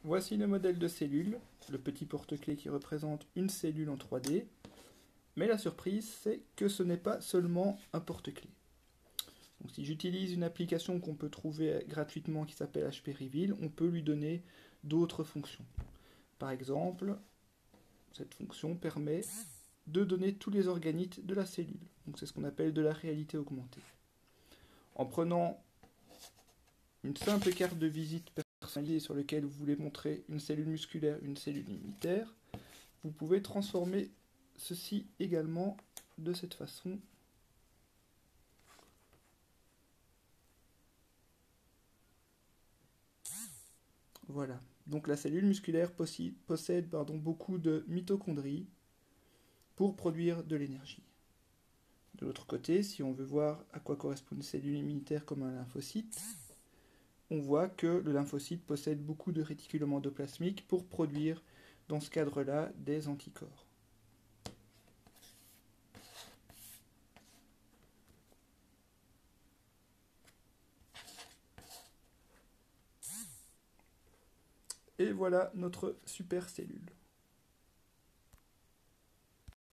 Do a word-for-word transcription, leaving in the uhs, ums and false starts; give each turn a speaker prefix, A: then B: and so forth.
A: Voici le modèle de cellule, le petit porte-clés qui représente une cellule en trois D. Mais la surprise, c'est que ce n'est pas seulement un porte-clés. Donc, si j'utilise une application qu'on peut trouver gratuitement qui s'appelle H P Reveal, on peut lui donner d'autres fonctions. Par exemple, cette fonction permet de donner tous les organites de la cellule. Donc c'est ce qu'on appelle de la réalité augmentée. En prenant une simple carte de visite personnalisée sur laquelle vous voulez montrer une cellule musculaire, une cellule immunitaire, vous pouvez transformer ceci également de cette façon. Voilà. Donc la cellule musculaire possède pardon, beaucoup de mitochondries pour produire de l'énergie. De l'autre côté, si on veut voir à quoi correspond une cellule immunitaire comme un lymphocyte, on voit que le lymphocyte possède beaucoup de réticulum endoplasmique pour produire, dans ce cadre-là, des anticorps. Et voilà notre super cellule.